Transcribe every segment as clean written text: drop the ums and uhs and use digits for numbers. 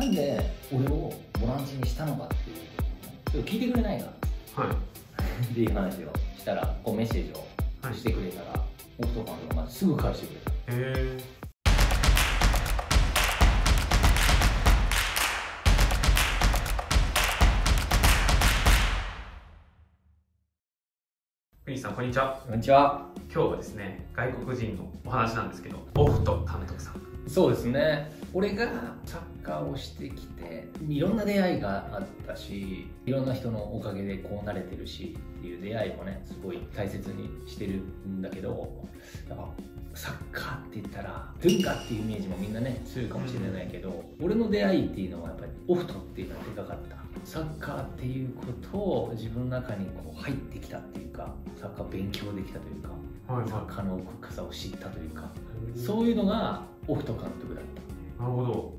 なんで俺をボランチにしたのかっていうことを聞いてくれないかっていう話をしたら、こうメッセージをしてくれたら、オフト監督がすぐ返してくれた。 福西さん、こんにちは。 こんにちは。 今日はですね、外国人のお話なんですけど、オフト監督さん。 そうですね。俺がサッカーをしてきて、いろんな出会いがあったし、いろんな人のおかげでこうなれてるしっていう出会いもね、すごい大切にしてるんだけど、やっぱサッカーって言ったら文化っていうイメージもみんなね強いかもしれないけど、俺の出会いっていうのはやっぱりオフトっていうのはでかかった。サッカーっていうことを自分の中にこう入ってきたっていうか、サッカー勉強できたというか、サッカーの奥深さを知ったというか、そういうのがオフト監督だった。 なるほど。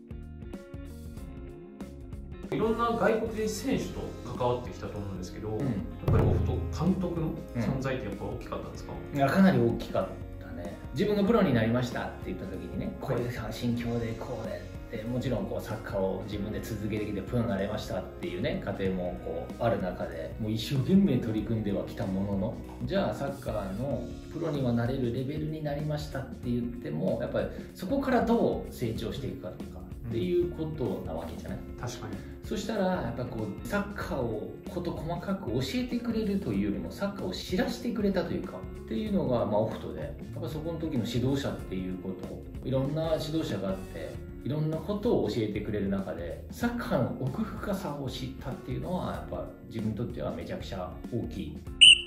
いろんな外国人選手と関わってきたと思うんですけど、やっぱりオフト監督の存在ってやっぱ大きかったんですか？ いや、かなり大きかったね。自分がプロになりましたって言った時にね、こういう心境でこうで、もちろんこうサッカーを自分で続けてきてプロになれましたっていうね過程もこうある中で、もう一生懸命取り組んではきたものの、じゃあサッカーのプロにはなれるレベルになりましたって言っても、やっぱりそこからどう成長していくかとかっていうことなわけじゃない。 確かに。 そしたらやっぱこうサッカーを事細かく教えてくれるというよりも、サッカーを知らせてくれたというかっていうのがオフトで、やっぱそこの時の指導者っていうことを、いろんな指導者があっていろんなことを教えてくれる中で、サッカーの奥深さを知ったっていうのはやっぱ自分にとってはめちゃくちゃ大きい。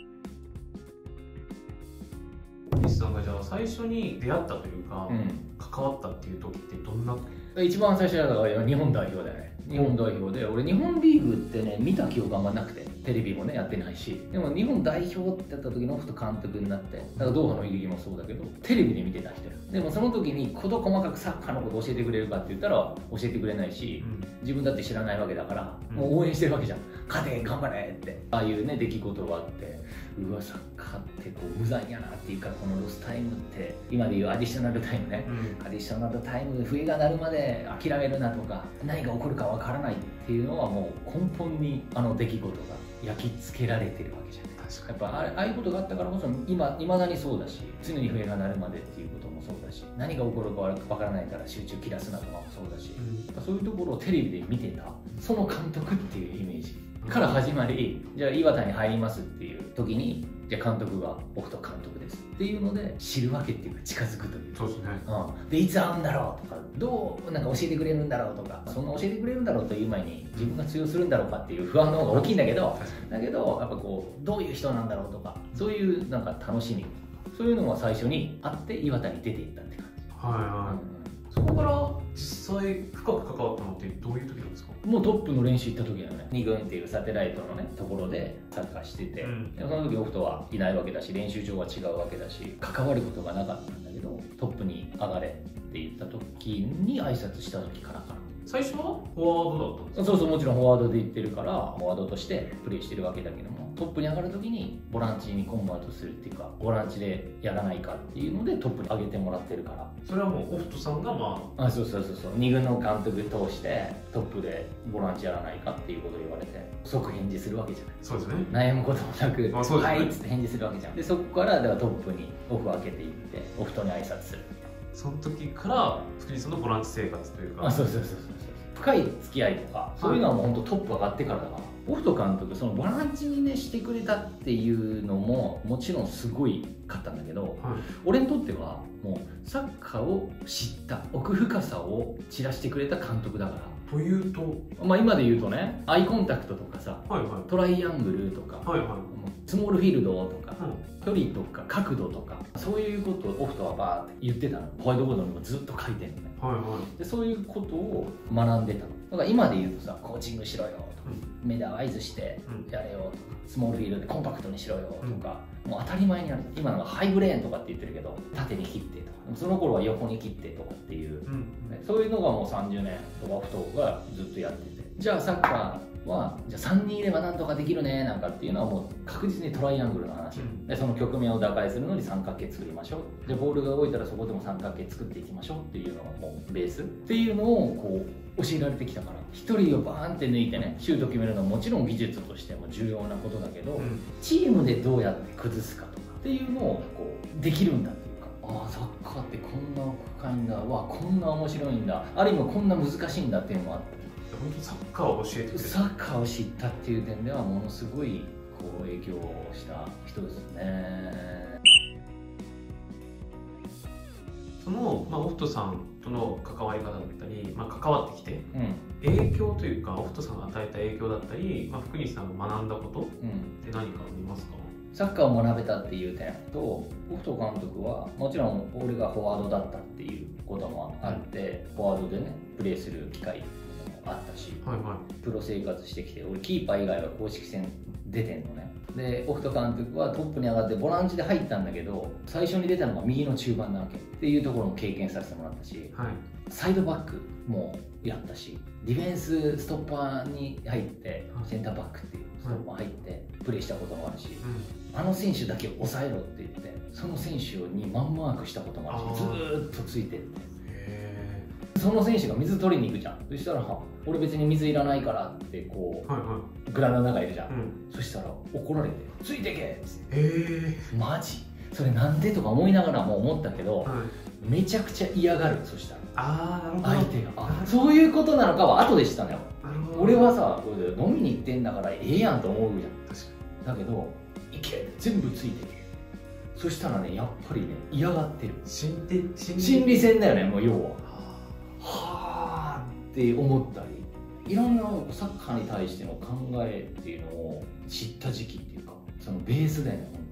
福西さんがじゃあ最初に出会ったというか、関わったっていう時ってどんな？ 一番最初だから日本代表だよね。日本代表で、俺日本リーグってね見た記憶あんまなくて、テレビもねやってないし、でも日本代表ってやった時のオフト監督になって、だからドーハの悲劇もそうだけどテレビで見てた人よ。でもその時に事細かくサッカーのこと教えてくれるかって言ったら教えてくれないし、自分だって知らないわけだから、もう応援してるわけじゃん。勝て頑張れって、ああいうね出来事があって、うわサッカーってこう無残やなっていうか、このロスタイムって今でいうアディショナルタイムね、アディショナルタイム笛が鳴るまで諦めるなとか、何が起こるかわからないっていうのはもう根本にあの出来事が焼き付けられてるわけじゃない。やっぱああいうことがあったからこそいまだにそうだし、常に笛が鳴るまでっていうこともそうだし、何が起こるかわからないから集中切らすなとかもそうだし、そういうところをテレビで見てたその監督っていうイメージから始まり、じゃあ岩田に入りますっていう時に、じゃあ監督がオフト監督ですっていうので知るわけっていうか、近づくという。 そうですね。 でいつ会うんだろうとか、どうなんか教えてくれるんだろうとか、そんな教えてくれるんだろうという前に自分が通用するんだろうかっていう不安の方が大きいんだけど、やっぱこうどういう人なんだろうとか、そういうなんか楽しみ、そういうのが最初にあって岩田に出ていったって感じ。 そこから実際深く関わったのってどういう時なんですか？ もうトップの練習行った時だよね。2軍っていうサテライトのねところでサッカーしてて、でもその時オフトはいないわけだし、練習場は違うわけだし、関わることがなかったんだけど、トップに上がれって言った時に挨拶した時からかな。 最初はフォワードだったんですか？ そうそう、もちろんフォワードで行ってるから、フォワードとしてプレーしてるわけだけども、トップに上がる時にボランチにコンバートするっていうか、ボランチでやらないかっていうのでトップに上げてもらってるから。 それはもうオフトさんがそう2軍の監督通してトップでボランチやらないかっていうことを言われて、即返事するわけじゃない。 そうですね。 悩むこともなく、はいっつって返事するわけじゃん。でそこからではトップにオフを開けていって、オフトに挨拶する。 その時から福西さんのボランチ生活というか、 そう深い付き合いとか、そういうのはもう本当トップ上がってからだから。オフト監督、そのボランチにねしてくれたっていうのももちろんすごいかったんだけど、俺にとってはもうサッカーを知った奥深さを散らしてくれた監督だから。 というと、 今で言うとね、アイコンタクトとかさ、トライアングルとか、スモールフィールドとか、距離とか角度とか、そういうことをオフトはバーって言ってたの。ホワイトボードにもずっと書いてるのね。でそういうことを学んでたの。だから今で言うとさ、コーチングしろよとか、目で合図してやれよとか、スモールフィールドでコンパクトにしろよとか、もう当たり前にある。今のがハイブレーンとかって言ってるけど、縦に切ってとか、その頃は横に切ってとかっていう、そういうのがもう30年とかオフトがずっとやってて、 じゃあサッカーはじゃあ3人いればなんとかできるねなんかっていうのはもう確実にトライアングルの話、でその局面を打開するのに三角形作りましょう、でボールが動いたらそこでも三角形作っていきましょうっていうのがもうベースっていうのをこう教えられてきたから、1人をバーンって抜いてねシュート決めるのはもちろん技術としても重要なことだけど、チームでどうやって崩すかとかっていうのをこうできるんだっていうか、ああサッカーってこんな奥深いんだ、わこんな面白いんだ、ある意味こんな難しいんだっていうのもあって、 本当にサッカーを教えてくれる、 サッカーを知ったっていう点ではものすごいこう影響をした人ですね。 その、オフトさんとの関わり方だったり、関わってきて、影響というかオフトさんが与えた影響だったり、福西さんが学んだことって何かありますか？ サッカーを学べたっていう点と、オフト監督はもちろん俺がフォワードだったっていうこともあって、フォワードでねプレーする機会もあったし、プロ生活してきて、俺キーパー以外は公式戦出てんのね。でオフト監督はトップに上がってボランチで入ったんだけど、最初に出たのが右の中盤なわけっていうところも経験させてもらったし、サイドバックもやったし、ディフェンスストッパーに入ってセンターバックっていうストッパー入ってプレーしたこともあるし、あの選手だけ抑えろって言ってその選手にマンマークしたこともあるし、ずーっとついてって、その選手が水取りに行くじゃん。そしたら俺別に水いらないからってこう、グラウンドの中いるじゃん、そしたら怒られてついてけっつって、マジそれなんでとか思いながらも思ったけど、めちゃくちゃ嫌がる。そしたら相手がそういうことなのかは後で知ったのよ。俺はさこれで飲みに行ってんだからええやんと思うじゃん。だけど行け全部ついてけ、そしたらねやっぱりね嫌がってる。心理戦だよね、もう要は。はあって思ったり、いろんなサッカーに対しての考えっていうのを知った時期っていうか、そのベースだよね本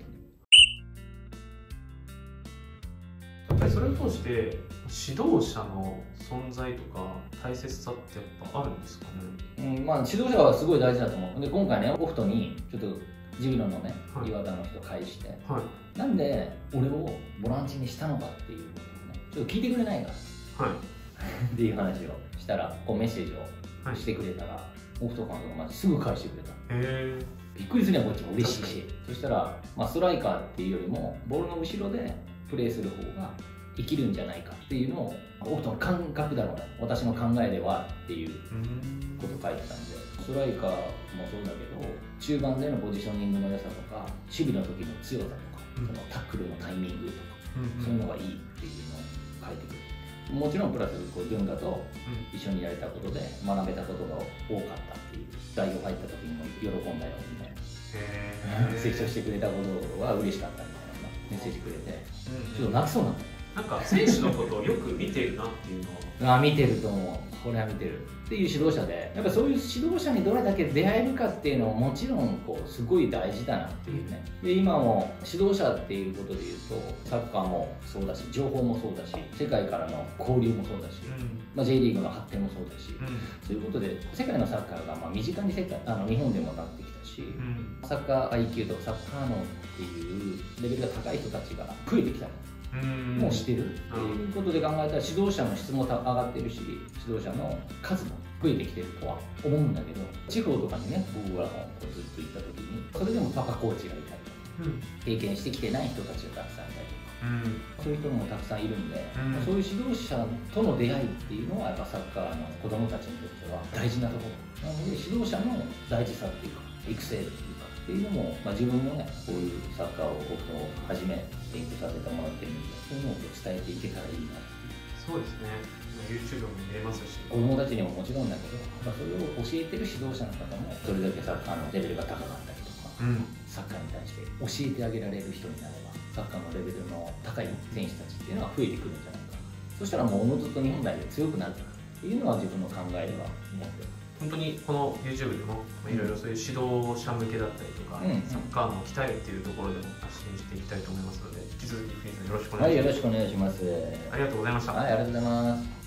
当に。 やっぱりそれを通して指導者の存在とか大切さってやっぱあるんですかね？ 指導者はすごい大事だと思う。で今回ねオフトにちょっとジビロのね、岩田の人返して、なんで俺をボランチにしたのかっていうことをねちょっと聞いてくれないかっていう話をしたら、こうメッセージをしてくれたら、オフト監督がすぐ返してくれた。びっくりするね、こっちも嬉しいし。そしたら、ストライカーっていうよりもボールの後ろでプレーする方が生きるんじゃないかっていうのを、オフトの感覚だろうね、私の考えではっていうことを書いてたんで、ストライカーもそうだけど中盤でのポジショニングの良さとか守備の時の強さとか、そのタックルのタイミングとか、そういうのがいいっていうのを書いてくる。もちろんプラスこうドゥンガと一緒にやれたことで学べたことが多かったっていう、代表入った時にも喜んだよみたいな、成長してくれたことは嬉しかったみたいなメッセージくれて、ちょっと泣きそうになった。 なんか選手のことをよく見てるなっていうのを見てると思う。これは見てるっていう指導者で、やっぱそういう指導者にどれだけ出会えるかっていうのももちろんこうすごい大事だなっていうね。で今も指導者っていうことでいうとサッカーもそうだし、情報もそうだし、世界からの交流もそうだし、J リーグの発展もそうだし、そういうことで世界のサッカーが身近に日本でもなってきたし、サッカー IQ とかサッカー脳っていうレベルが高い人たちが増えてきたのもうしてるっていうことで考えたら、指導者の質も上がってるし、指導者の数も増えてきてるとは思うんだけど、地方とかにね僕らもずっと行った時にそれでもパパコーチがいたりとか、経験してきてない人たちがたくさんいたりとか、そういう人もたくさんいるんで、そういう指導者との出会いっていうのはやっぱサッカーの子どもたちにとっては大事なところなので、指導者の大事さっていうか育成っていうかっていうのも、自分もねこういうサッカーを僕と初め勉強させてもらってるんで、そういうのを伝えていけたらいいなっていう。 そうですね、 YouTube も見れますし、 子供たちにももちろんだけど、それを教えてる指導者の方もそれだけサッカーのレベルが高かったりとか、サッカーに対して教えてあげられる人になればサッカーのレベルの高い選手たちっていうのは増えてくるんじゃないかな。そしたらもうおのずと日本代表強くなるっていうのは自分の考えでは思ってる。 本当にこの YouTube でもいろいろそういう指導者向けだったりとか、サッカーの鍛えっていうところでも発信していきたいと思いますので、引き続きフィニさんよろしくお願いします。 はい、よろしくお願いします。 ありがとうございました。 はい、ありがとうございます。